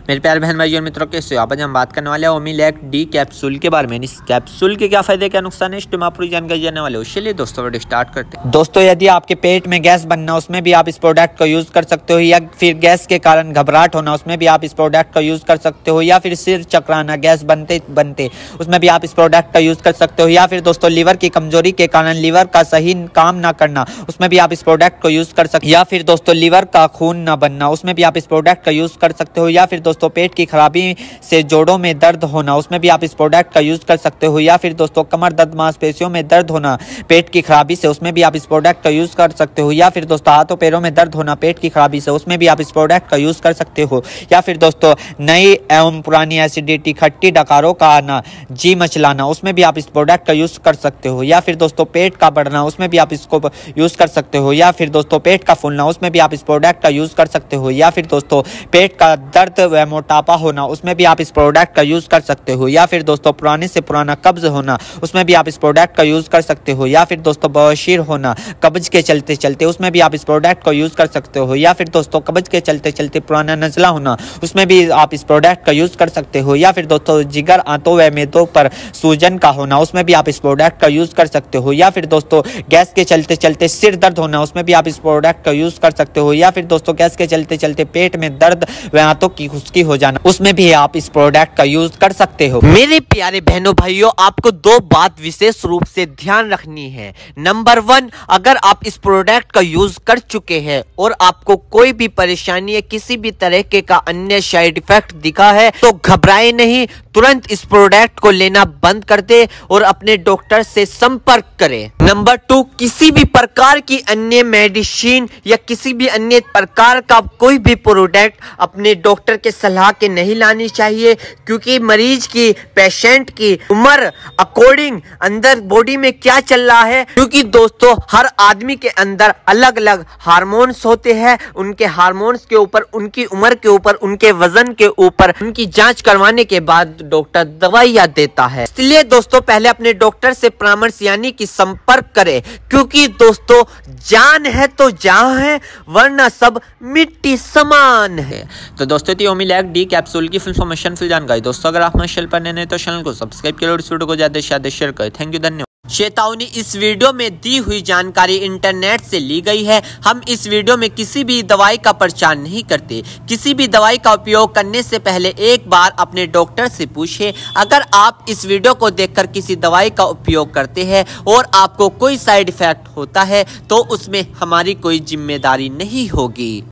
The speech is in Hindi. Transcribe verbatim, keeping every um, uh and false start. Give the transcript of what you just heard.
मेरे प्यारे बहन भाई और मित्रों, कैसे हो आप? आज हम बात करने वाले हैं ओमिलैक डी कैप्सूल के बारे में। इस कैप्सूल के क्या फायदे क्या नुकसान है, इस टाइम आप पूरी जानकारी जानने वाले हो। चलिए दोस्तों वीडियो स्टार्ट करते हैं। दोस्तों, यदि आपके पेट में गैस बनना, उसमें भी आप इस प्रोडक्ट को यूज कर सकते हो, या फिर गैस के कारण घबराहट होना, उसमें भी आप इस प्रोडक्ट का यूज कर सकते हो, या फिर सिर चकराना गैस बनते बनते उसमें भी आप इस प्रोडक्ट का यूज कर सकते हो, या फिर दोस्तों लीवर की कमजोरी के कारण लीवर का सही काम ना करना, उसमें भी आप इस प्रोडक्ट को यूज कर सकते हो, या फिर दोस्तों लीवर का खून ना बनना, उसमें भी आप इस प्रोडक्ट का यूज कर सकते हो, या फिर दोस्तों पेट की खराबी से जोड़ों में दर्द होना, उसमें भी आप इस प्रोडक्ट का यूज कर सकते हो, या फिर दोस्तों कमर दर्द मांसपेशियों में दर्द होना पेट की खराबी से, उसमें भी आप इस प्रोडक्ट का यूज कर सकते हो, या फिर दोस्तों हाथों पैरों में दर्द होना पेट की खराबी से, उसमें भी आप इस प्रोडक्ट का यूज कर सकते हो, या फिर दोस्तों नई एवं पुरानी एसिडिटी खट्टी डकारों का आना जी मचलाना, उसमें भी आप इस प्रोडक्ट का यूज कर सकते हो, या फिर दोस्तों पेट का बढ़ना, उसमें भी आप इसको यूज कर सकते हो, या फिर दोस्तों पेट का फूलना, उसमें भी आप इस प्रोडक्ट का यूज कर सकते हो, या फिर दोस्तों पेट का दर्द व मोटापा होना, उसमें भी आप इस प्रोडक्ट का यूज कर सकते हो, या फिर दोस्तों पुराने से पुराना कब्ज होना, उसमें भी आप इस प्रोडक्ट का यूज कर सकते हो, या फिर दोस्तों बवासीर होना कब्ज के चलते चलते, उसमें भी आप इस प्रोडक्ट को यूज कर सकते हो, या फिर दोस्तों कब्ज के चलते चलते पुराना नजला होना, उसमें भी आप इस प्रोडक्ट का यूज कर सकते हो, या फिर दोस्तों जिगर आंतों व मेदों पर सूजन का होना, उसमें भी आप इस प्रोडक्ट का यूज कर सकते हो, या फिर दोस्तों गैस के चलते चलते सिर दर्द होना, उसमें भी आप इस प्रोडक्ट का यूज कर सकते हो, या फिर दोस्तों गैस के चलते चलते पेट में दर्द व आंतों की खुश्की हो जाना, उसमें भी आप इस प्रोडक्ट का यूज कर सकते हो। मेरे प्यारे बहनों भाइयों, आपको दो बात विशेष रूप से ध्यान रखनी है। नंबर वन, अगर आप इस प्रोडक्ट का यूज कर चुके हैं और आपको कोई भी परेशानी या किसी भी तरह के का अन्य साइड इफेक्ट दिखा है तो घबराए नहीं, तुरंत इस प्रोडक्ट को लेना बंद कर दे और अपने डॉक्टर से संपर्क करें। नंबर टू, किसी भी प्रकार की अन्य मेडिसिन या किसी भी अन्य प्रकार का कोई भी प्रोडक्ट अपने डॉक्टर के सलाह के नहीं लानी चाहिए, क्योंकि मरीज की पेशेंट की उम्र अकॉर्डिंग अंदर बॉडी में क्या चल रहा है, क्योंकि दोस्तों हर आदमी के अंदर अलग अलग हार्मोन्स होते हैं, उनके हार्मोन्स के ऊपर, उनकी उम्र के ऊपर, उनके वजन के ऊपर उनकी जांच करवाने के बाद डॉक्टर दवाइयां देता है। इसलिए दोस्तों पहले अपने डॉक्टर से परामर्श यानी कि संपर्क करें, क्योंकि दोस्तों जान है तो जहां है, वरना सब मिट्टी समान है। तो दोस्तों थी ओमिलैक डी कैप्सूल की फुल इन्फॉर्मेशन फुल जानकारी। दोस्तों अगर आप हमारे चैनल पर नए हैं तो चैनल को सब्सक्राइब करें और इस वीडियो को ज्यादा से ज्यादा शेयर करें। थैंक यू, धन्यवाद। चेतावनी, इस वीडियो में दी हुई जानकारी इंटरनेट से ली गई है। हम इस वीडियो में किसी भी दवाई का प्रचार नहीं करते। किसी भी दवाई का उपयोग करने से पहले एक बार अपने डॉक्टर से पूछें। अगर आप इस वीडियो को देखकर किसी दवाई का उपयोग करते हैं और आपको कोई साइड इफेक्ट होता है तो उसमें हमारी कोई जिम्मेदारी नहीं होगी।